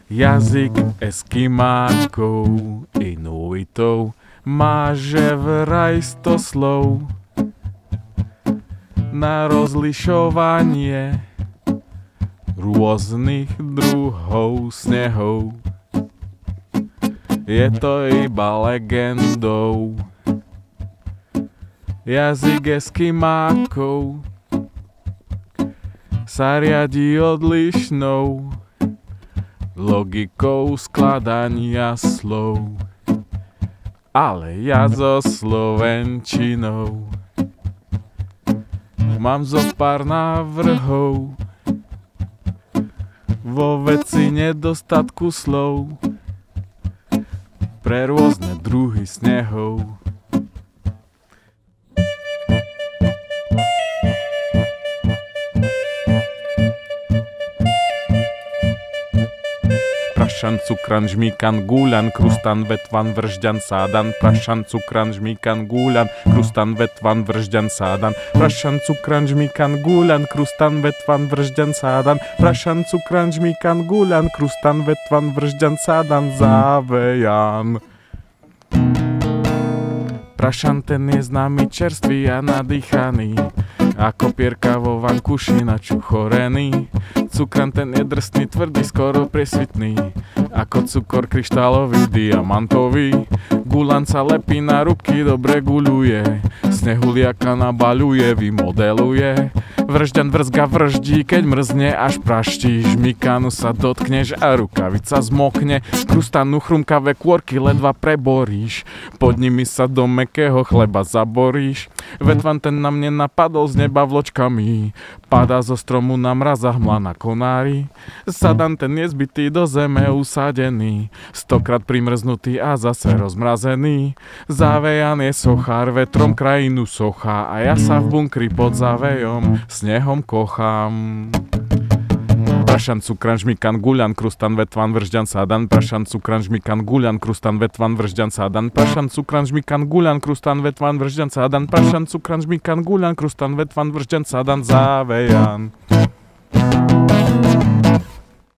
Jazyk Eskimákov, Inuitov, máže vraj 100 slov na rozlišovanie rôznych druhov snehov. Je to iba legendou. Jazyk Eskimákov sa riadi odlišnou logikou skladania slov, ale ja so slovenčinou mám zo pár návrhov vo veci nedostatku slov pre rôzne druhy snehov. Prašan, cukran, žmíkan, gúľan, krustan, vetvan, vržďan, sádan. Prašan, cukran, žmíkan, gúľan, krustan, vetvan, vržďan, sádan. Prašan, cukran, žmíkan, gúľan, krustan, vetvan, vržďan, sádan. Prašan, cukran, žmíkan, gúľan, krustan, vetvan, vržďan, sádan. Závejan. Prašan, ten je známy, čerstvý a nadýchaný, ako pierka vo vankuši načuchorený. Cukran, ten je drsný, tvrdý, skoro presvitný, ako cukor kryštálový, diamantový. Guľan sa lepí na ruky, dobre guľuje, snehuliaka nabaľuje, vymodeluje. Vržďan vrzga vrždí, keď mrzne až praští. Žmikanu sa dotkneš a rukavica zmokne. Krustanu chrumkavé kôrky ledva preboríš, pod nimi sa do mäkkého chleba zaboríš. Vetvan ten na mne napadol z neba vločkami, padá zo stromu na mrazách mla na konári. Sadan ten je zbitý do zeme usadený, 100-krát primrznutý a zase rozmrazený. Závejan je sochár, vetrom krajinu sochá a ja sa v bunkri pod závejom snehom kochám. Prašan, cukran, žmíkan, guľan, krustan, vetvan, vržďan, sádan. Prašan, cukran, žmíkan, guľan, krustan, vetvan, vržďan, sádan. Prašan, cukran, žmíkan, guľan, krustan, vetvan, vržďan, sádan. Prašan, cukran, žmíkan, guľan, krustan, vetvan, vržďan, sádan. Závejan.